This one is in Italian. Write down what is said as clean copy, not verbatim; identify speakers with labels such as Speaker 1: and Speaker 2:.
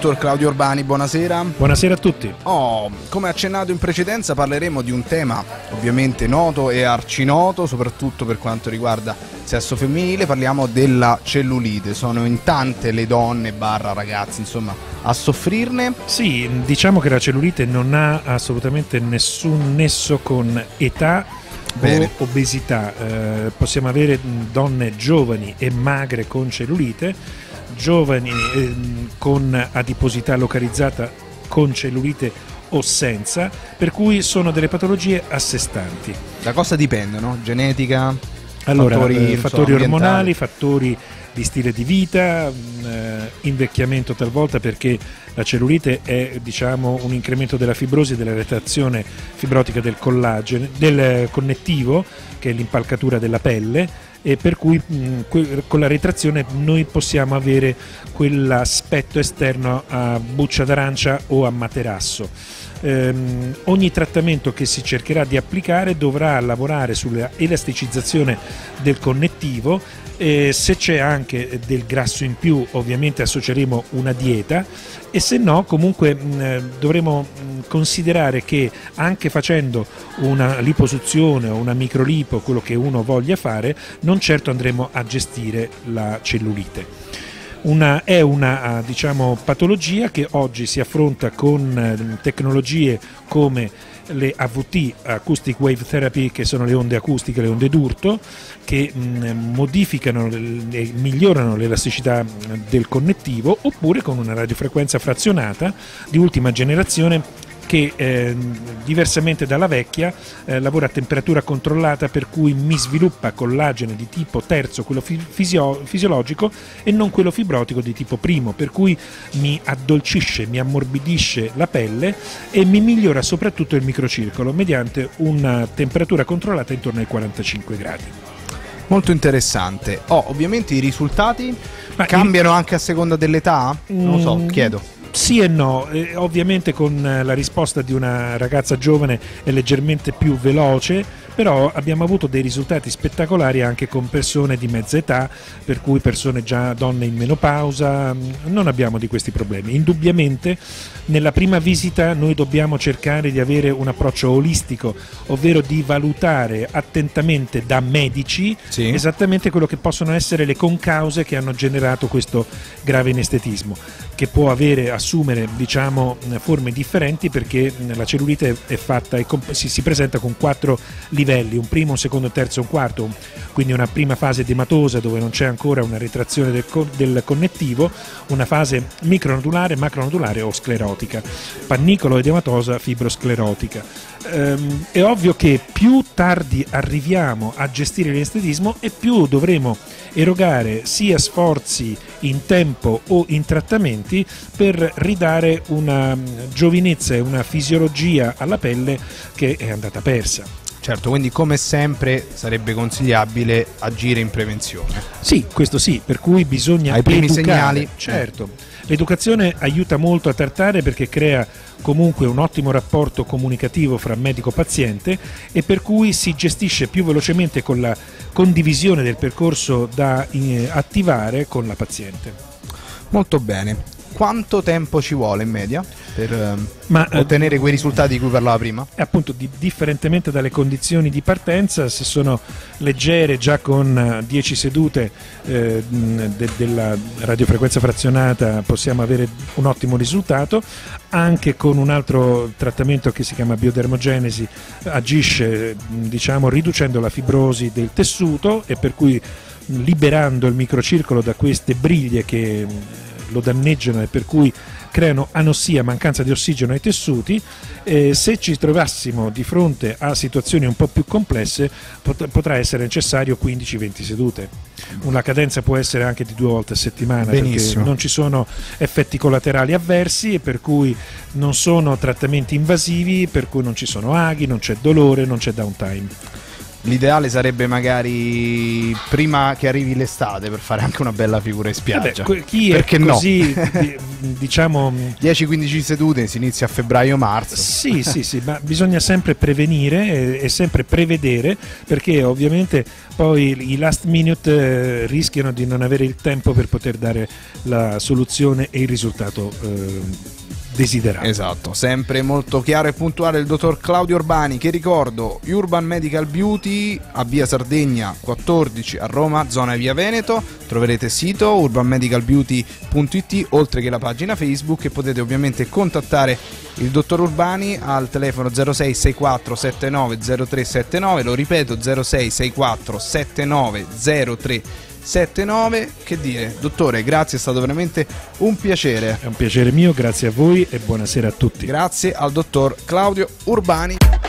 Speaker 1: dottor Claudio Urbani, buonasera.
Speaker 2: Buonasera a tutti.
Speaker 1: Come accennato in precedenza parleremo di un tema ovviamente noto e arcinoto, soprattutto per quanto riguarda il sesso femminile. Parliamo della cellulite. Sono in tante le donne ragazzi, insomma, a soffrirne.
Speaker 2: Sì, diciamo che la cellulite non ha assolutamente nessun nesso con età o obesità. Possiamo avere donne giovani e magre con cellulite, giovani con adiposità localizzata con cellulite o senza, per cui sono delle patologie a sé stanti.
Speaker 1: Da cosa dipende, no? Genetica?
Speaker 2: Allora, fattori ormonali, fattori di stile di vita, invecchiamento talvolta, perché la cellulite è, diciamo, un incremento della fibrosi e della retrazione fibrotica del collagene, del connettivo, che è l'impalcatura della pelle, e per cui con la retrazione noi possiamo avere quell'aspetto esterno a buccia d'arancia o a materasso. Ogni trattamento che si cercherà di applicare dovrà lavorare sulla elasticizzazione del connettivo. Se c'è anche del grasso in più, ovviamente associeremo una dieta, e se no comunque dovremo considerare che anche facendo una liposuzione o una microlipo, quello che uno voglia fare, non certo andremo a gestire la cellulite. È una diciamo, patologia che oggi si affronta con tecnologie come le AVT, Acoustic Wave Therapy, che sono le onde acustiche, le onde d'urto, che modificano e migliorano l'elasticità del connettivo, oppure con una radiofrequenza frazionata di ultima generazione che diversamente dalla vecchia lavora a temperatura controllata, per cui mi sviluppa collagene di tipo terzo, quello fisiologico, e non quello fibrotico di tipo primo, per cui mi addolcisce, mi ammorbidisce la pelle e mi migliora soprattutto il microcircolo mediante una temperatura controllata intorno ai 45 gradi.
Speaker 1: Molto interessante. Ovviamente i risultati cambiano anche a seconda dell'età? Non lo so, chiedo.
Speaker 2: Sì e no, ovviamente con la risposta di una ragazza giovane è leggermente più veloce, però abbiamo avuto dei risultati spettacolari anche con persone di mezza età, per cui persone già donne in menopausa. Non abbiamo di questi problemi. Indubbiamente nella prima visita noi dobbiamo cercare di avere un approccio olistico, ovvero di valutare attentamente da medici esattamente quello che possono essere le concause che hanno generato questo grave inestetismo, che può assumere diciamo forme differenti, perché la cellulite è fatta e si presenta con 4 livelli: un primo, un secondo, un terzo e un quarto. Quindi una prima fase edematosa, dove non c'è ancora una retrazione del connettivo, una fase micronodulare, macronodulare o sclerotica, pannicolo edematosa, fibrosclerotica. È ovvio che più tardi arriviamo a gestire l'inestetismo e più dovremo erogare sia sforzi in tempo o in trattamenti per ridare una giovinezza e una fisiologia alla pelle che è andata persa.
Speaker 1: Certo, quindi come sempre sarebbe consigliabile agire in prevenzione.
Speaker 2: Sì, questo sì, per cui bisogna
Speaker 1: ai primi segnali.
Speaker 2: Certo, l'educazione aiuta molto a trattare, perché crea comunque un ottimo rapporto comunicativo fra medico-paziente, e per cui si gestisce più velocemente con la condivisione del percorso da attivare con la paziente.
Speaker 1: Molto bene. Quanto tempo ci vuole in media per ottenere quei risultati di cui parlava prima?
Speaker 2: Appunto, differentemente dalle condizioni di partenza, se sono leggere, già con 10 sedute della radiofrequenza frazionata possiamo avere un ottimo risultato. Anche con un altro trattamento che si chiama biodermogenesi agisce, diciamo, riducendo la fibrosi del tessuto, e per cui liberando il microcircolo da queste briglie che lo danneggiano e per cui creano anossia, mancanza di ossigeno ai tessuti. Se ci trovassimo di fronte a situazioni un po' più complesse, potrà essere necessario 15-20 sedute. Una cadenza può essere anche di 2 volte a settimana.
Speaker 1: Benissimo.
Speaker 2: Perché non ci sono effetti collaterali avversi, e per cui non sono trattamenti invasivi, per cui non ci sono aghi, non c'è dolore, non c'è downtime.
Speaker 1: l'ideale sarebbe magari prima che arrivi l'estate per fare anche una bella figura in spiaggia.
Speaker 2: Chi
Speaker 1: perché
Speaker 2: è così,
Speaker 1: no?
Speaker 2: diciamo
Speaker 1: 10-15 sedute, si inizia a febbraio-marzo.
Speaker 2: Sì, ma bisogna sempre prevenire e sempre prevedere, perché ovviamente poi i last minute rischiano di non avere il tempo per poter dare la soluzione e il risultato desiderato.
Speaker 1: Esatto, sempre molto chiaro e puntuale il dottor Claudio Urbani, che ricordo Urban Medical Beauty a via Sardegna 14 a Roma, zona via Veneto. Troverete il sito urbanmedicalbeauty.it, oltre che la pagina Facebook, e potete ovviamente contattare il dottor Urbani al telefono 06 64 79 0379, lo ripeto 06 64 79 0379. Che dire, dottore, grazie, è stato veramente un piacere.
Speaker 2: È un piacere mio, grazie a voi e buonasera a tutti.
Speaker 1: Grazie al dottor Claudio Urbani.